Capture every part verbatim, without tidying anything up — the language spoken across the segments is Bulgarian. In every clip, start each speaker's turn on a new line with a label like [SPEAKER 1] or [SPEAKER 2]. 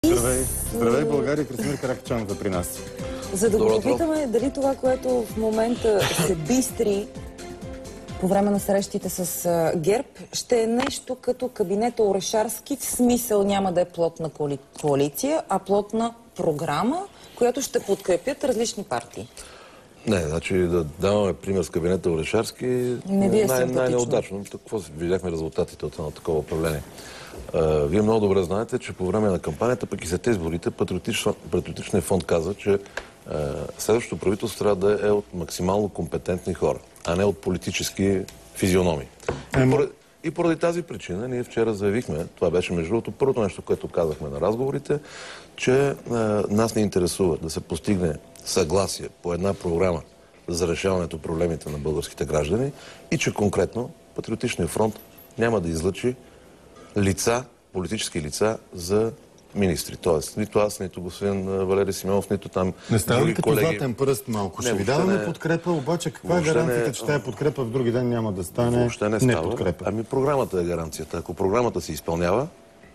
[SPEAKER 1] Здравей! Здравей, България! Красимир Каракачанов при нас.
[SPEAKER 2] За да го попитаме дали това, което в момента се бистри по време на срещите с ГЕРБ, ще е нещо като кабинета Орешарски, в смисъл няма да е плод на коали... коалиция, а плод на програма, която ще подкрепят различни партии.
[SPEAKER 3] Не, значи да даваме пример с кабинета Орешарски
[SPEAKER 2] не ви е
[SPEAKER 3] най- най-неудачно. Какво видяхме резултатите от едно такова управление? Uh, вие много добре знаете, че по време на кампанията, пък и след изборите, Патриотичният фонд каза, че uh, следващото правителство трябва да е от максимално компетентни хора, а не от политически физиономии. И поради, и поради тази причина ние вчера заявихме, това беше между другото първото нещо, което казахме на разговорите, че uh, нас не интересува да се постигне съгласие по една програма за решаването проблемите на българските граждани и че конкретно Патриотичният фронт няма да излъчи лица, политически лица за министри. Тоест, нито аз, нито господин Валери Симеонов, нито там
[SPEAKER 1] не става ли като
[SPEAKER 3] колеги...
[SPEAKER 1] златен пръст малко? Ще ви даваме не... подкрепа, обаче каква е гаранцията, не... че тая подкрепа в други ден няма да стане
[SPEAKER 3] въобще не, не
[SPEAKER 1] подкрепа?
[SPEAKER 3] Ами програмата е гаранцията. Ако програмата се изпълнява,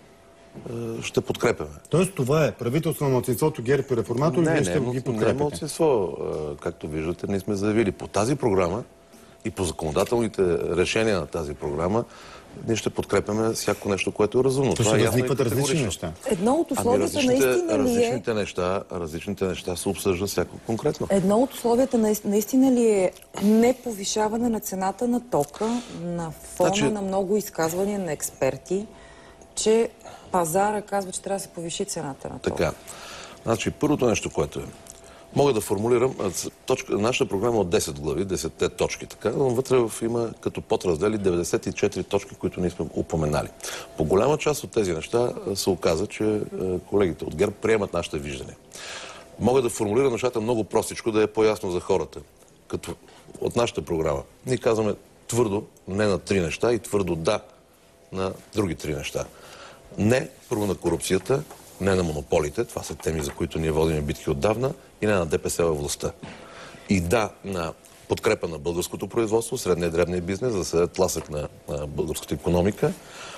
[SPEAKER 3] ще подкрепяме.
[SPEAKER 1] Тоест това е правителство на малцинството ГЕРБ и реформатори,
[SPEAKER 3] не,
[SPEAKER 1] вие ще
[SPEAKER 3] не,
[SPEAKER 1] ги подкрепите?
[SPEAKER 3] Не, малцинство. Както виждате, ние сме заявили по тази програма и по законодателните решения на тази програма, ние ще подкрепяме всяко нещо, което е разумно.
[SPEAKER 1] То ще възникват различни неща.
[SPEAKER 2] Едно от условията
[SPEAKER 3] ами
[SPEAKER 2] наистина ли е...
[SPEAKER 3] Различните неща, различните неща се обсъждат всяко конкретно.
[SPEAKER 2] Едно от условията наистина ли е не повишаване на цената на тока на фона значи... на много изказвания на експерти, че пазара казва, че трябва да се повиши цената на тока?
[SPEAKER 3] Така. Значи, първото нещо, което е, мога да формулирам, точка, нашата програма от десет глави, десетте точки, така, но вътре има като подраздели деветдесет и четири точки, които ние сме упоменали. По голяма част от тези неща се оказа, че колегите от ГЕРБ приемат нашите виждания. Мога да формулирам нещата много простичко, да е по-ясно за хората. Като от нашата програма. Ние казваме твърдо не на три неща и твърдо да на други три неща. Не първо на корупцията, не на монополите, това са теми, за които ние водим битки отдавна, и не на ДПС във властта. И да, на подкрепа на българското производство, средния и дребния бизнес, за да се даде тласък на, на българската икономика,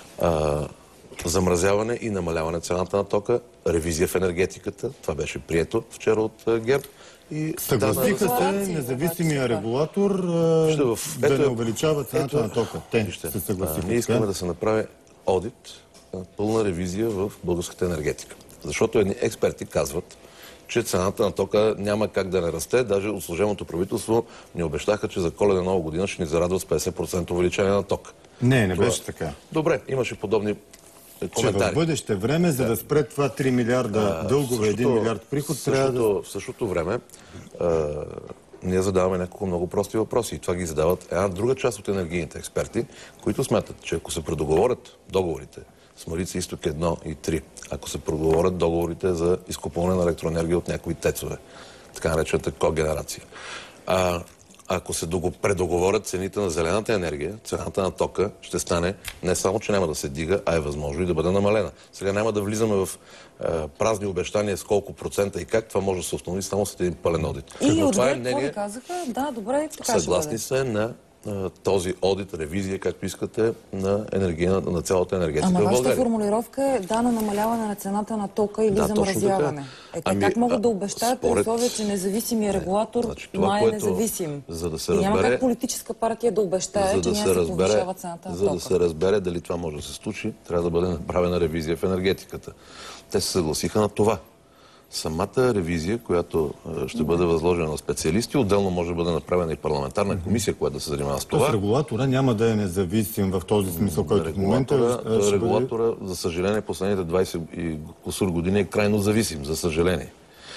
[SPEAKER 3] а, замразяване и намаляване цената на тока, ревизия в енергетиката, това беше прието вчера от а, ГЕРБ. И
[SPEAKER 1] съгласиха да, се независимия регулатор а, в... да ето, не увеличава цената ето, на тока. Те вижте, се съгласиха.
[SPEAKER 3] А, ние искаме да се направи одит, пълна ревизия в българската енергетика. Защото едни експерти казват, че цената на тока няма как да не расте. Даже от служебното правителство ни обещаха, че за Коледа Нова година ще ни зарадва с петдесет процента увеличение на тока.
[SPEAKER 1] Не, не беше така.
[SPEAKER 3] Добре, имаше подобни коментари.
[SPEAKER 1] Че в бъдеще време, за да спре това три милиарда а, дългове, един милиард приход,
[SPEAKER 3] същото,
[SPEAKER 1] трябва да...
[SPEAKER 3] В същото време а, ние задаваме няколко много прости въпроси. И това ги задават една друга част от енергийните експерти, които смятат, че ако се предоговорят договорите с Марица Изток едно и три, ако се проговорят договорите за изкупуване на електроенергия от някои тецове, така наречената когенерация. А, ако се предоговорят цените на зелената енергия, цената на тока ще стане не само, че няма да се дига, а е възможно и да бъде намалена. Сега няма да влизаме в а, празни обещания с колко процента и как, това може да се установи само след един пълен одит.
[SPEAKER 2] И от ГЕРБ, какво ви казаха? Да, добре, така
[SPEAKER 3] съгласни се на този одит, ревизия, както искате, на, енергия, на цялата енергетика в България.
[SPEAKER 2] Ама вашата формулировка е да на намаляване на цената на тока или да, замразяване. Е, те ами, как могат да обещаят при условие, че независимия регулатор значи, май е независим?
[SPEAKER 3] За да се
[SPEAKER 2] и
[SPEAKER 3] разбере,
[SPEAKER 2] няма как политическа партия да обещае,
[SPEAKER 3] да
[SPEAKER 2] че няма да се повишава цената на
[SPEAKER 3] за
[SPEAKER 2] тока.
[SPEAKER 3] За да се разбере дали това може да се случи, трябва да бъде направена ревизия в енергетиката. Те се съгласиха на това. Самата ревизия, която ще бъде възложена на специалисти, отделно може да бъде направена и парламентарна комисия, която да се занимава с това.
[SPEAKER 1] Тоест регулатора няма да е независим в този смисъл, който в момента...
[SPEAKER 3] Регулатора, за съжаление, последните двайсет и кусур години е крайно зависим, за съжаление.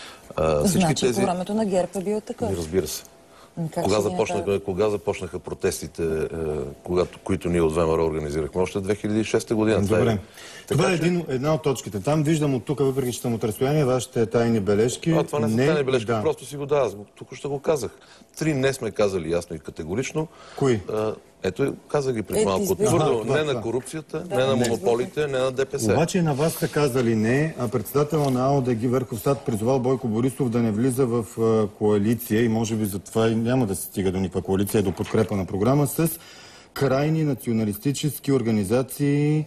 [SPEAKER 2] А, значи тези... по времето на ГЕРБ е бил такъв.
[SPEAKER 3] Разбира се. Кога започнаха, кога започнаха протестите, е, когато, които ние от ВМРО организирахме? Още две хиляди и шеста година.
[SPEAKER 1] Добре.
[SPEAKER 3] Това е,
[SPEAKER 1] това е един, една от точките. Там виждам от тук, въпреки че съм от разстояние, вашите тайни бележки.
[SPEAKER 3] А, това не са
[SPEAKER 1] не...
[SPEAKER 3] тайни бележки,
[SPEAKER 1] да.
[SPEAKER 3] Просто си го да, аз тук ще го казах. Три не сме казали ясно и категорично.
[SPEAKER 1] Кои?
[SPEAKER 3] А, ето, казах ги преди малко. Твърдо, не на корупцията, да, не на монополите, не на ДПС.
[SPEAKER 1] Обаче на вас са казали не, а председател на АОД Ги Верховстат призовал Бойко Борисов да не влиза в а, коалиция и може би затова и няма да се стига до никаква коалиция, до подкрепа на програма с крайни националистически организации,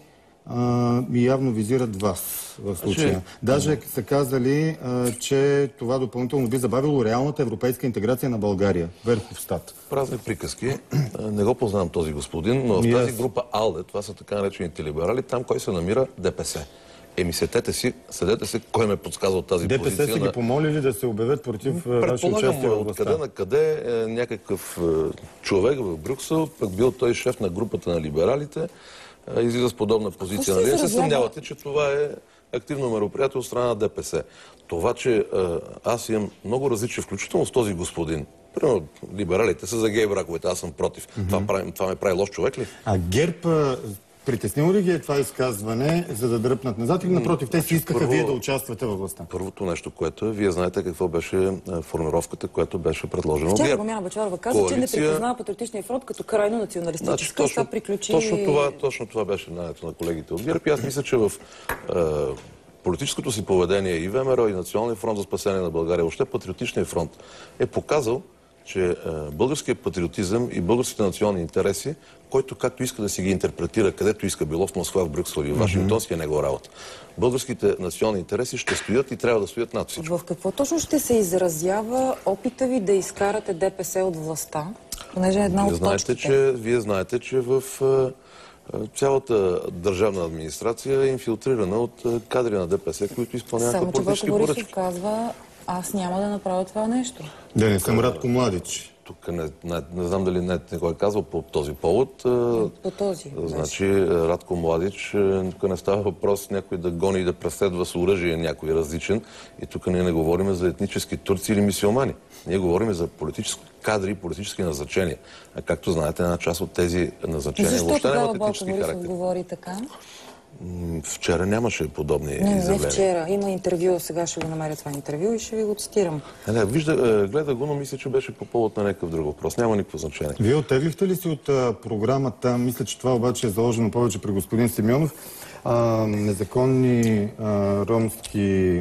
[SPEAKER 1] а, и явно визират вас в случая.
[SPEAKER 3] Значи...
[SPEAKER 1] Даже са казали, а, че това допълнително би забавило реалната европейска интеграция на България. Верховстат.
[SPEAKER 3] Празни приказки. Не го познавам този господин, но в
[SPEAKER 1] Yes.
[SPEAKER 3] тази група АЛДЕ, това са така наречените либерали, там кой се намира? ДПС. Еми, сетете си, съдете се, кой ме подсказва от тази
[SPEAKER 1] ДПС
[SPEAKER 3] позиция.
[SPEAKER 1] са ги
[SPEAKER 3] на...
[SPEAKER 1] помолили да се обявят против ваше участие в властта.
[SPEAKER 3] Откъде на къде е, някакъв е, човек в Брюксел, пък бил той шеф на групата на либералите, е, излиза с подобна позиция.
[SPEAKER 2] се
[SPEAKER 3] Нали се
[SPEAKER 2] изразява?
[SPEAKER 3] съмнявате, че това е активно мероприятие от страна на ДПС. Това, че е, аз имам много различия, включително с този господин. Примерно, либералите са за гей браковете, аз съм против. Mm-hmm. това, прави, това ме прави лош човек ли?
[SPEAKER 1] А ГЕРБ притеснило ли ги е това изказване, за да дръпнат назад или напротив, те си искаха
[SPEAKER 3] Първо,
[SPEAKER 1] вие да участвате във властта?
[SPEAKER 3] Първото нещо, което е, вие знаете какво беше формировката, която беше предложена от
[SPEAKER 2] Вчера
[SPEAKER 3] ГЕРБ.
[SPEAKER 2] Румяна Бъчварова каза,
[SPEAKER 3] Коалиция...
[SPEAKER 2] че не припознава Патриотичния фронт като крайно националистическа.
[SPEAKER 3] Значи, точно,
[SPEAKER 2] това приключи...
[SPEAKER 3] точно, това, точно това беше мнението на колегите от ГЕРБ. И аз мисля, че в е, политическото си поведение и ВМРО, и Националния фронт за спасение на България, въобще Патриотичният фронт е показал, че е, българският патриотизъм и българските национални интереси, който както иска да си ги интерпретира, където иска, било в Москва, в Брюксел и в Вашингтон, си е негова работа. Българските национални интереси ще стоят и трябва да стоят над всичко.
[SPEAKER 2] В какво точно ще се изразява опита ви да изкарате ДПС от властта? Понеже една
[SPEAKER 3] Вие
[SPEAKER 2] от
[SPEAKER 3] знаете,
[SPEAKER 2] точките...
[SPEAKER 3] че, вие знаете, че в е, цялата държавна администрация е инфилтрирана от е, кадри на ДПС, които изпълняваха
[SPEAKER 2] Само, че
[SPEAKER 3] политически
[SPEAKER 2] Бойко
[SPEAKER 3] поръчки.
[SPEAKER 2] Борисов казва, аз няма да направя това нещо.
[SPEAKER 1] Да не съм Радко Младич.
[SPEAKER 3] Тук не, не, не знам дали не, не го е казал по този повод.
[SPEAKER 2] По този.
[SPEAKER 3] Значи, Радко Младич, тук не става въпрос някой да гони и да преследва с оръжие някой различен. И тук ние не говорим за етнически турци или мисиомани. Ние говорим за политически кадри и политически назначения. А както знаете, една част от тези назначения
[SPEAKER 2] Защо
[SPEAKER 3] въобще
[SPEAKER 2] тогава
[SPEAKER 3] нямат
[SPEAKER 2] Бойко
[SPEAKER 3] етнически
[SPEAKER 2] Борисов
[SPEAKER 3] характер.
[SPEAKER 2] говори така?
[SPEAKER 3] Вчера нямаше подобни
[SPEAKER 2] Не, не
[SPEAKER 3] изявления.
[SPEAKER 2] вчера. Има интервю, сега ще го намеря това интервю и ще ви го цитирам.
[SPEAKER 3] Не, не, вижда, гледа го, но мисля, че беше по повод на някакъв друг въпрос. Няма никакво значение.
[SPEAKER 1] Вие оттеглихте ли си от а, програмата, мисля, че това обаче е заложено повече при господин Симеонов, а, незаконни а, ромски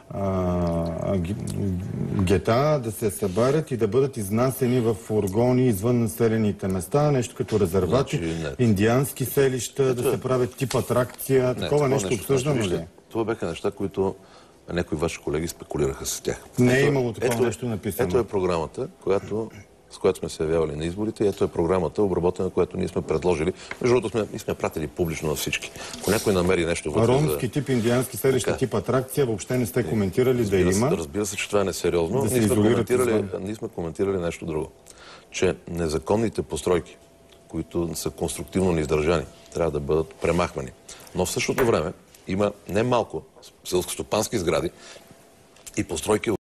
[SPEAKER 1] а, гета да се събарят и да бъдат изнасени в фургони извън населените места, нещо като резервати,
[SPEAKER 3] Значи,
[SPEAKER 1] индиански селища, да се правят тип атракция,
[SPEAKER 3] Не,
[SPEAKER 1] такова нещо обсъждано ли?
[SPEAKER 3] вижте, това бяха неща, които някои ваши колеги спекулираха с тях.
[SPEAKER 1] Не е
[SPEAKER 3] Ето-
[SPEAKER 1] имало такова
[SPEAKER 3] ето е-
[SPEAKER 1] нещо написано.
[SPEAKER 3] Ето е програмата, която, с която сме се явявали на изборите, и ето е програмата, обработена, която ние сме предложили. Между другото, сме, и сме пратили публично на всички. Ако някой намери нещо вътре
[SPEAKER 1] Ромски
[SPEAKER 3] за...
[SPEAKER 1] тип, индиански селища,
[SPEAKER 3] Така.
[SPEAKER 1] тип атракция, въобще не сте коментирали да
[SPEAKER 3] Разбира се,
[SPEAKER 1] има.
[SPEAKER 3] разбира се, че това е несериозно.
[SPEAKER 1] Да се
[SPEAKER 3] ние, сме
[SPEAKER 1] изолират
[SPEAKER 3] коментирали,
[SPEAKER 1] извън.
[SPEAKER 3] ние сме коментирали нещо друго. Че незаконните постройки, които са конструктивно неиздържани, трябва да бъдат премахвани. Но в същото време има немалко селскостопански сгради и постройки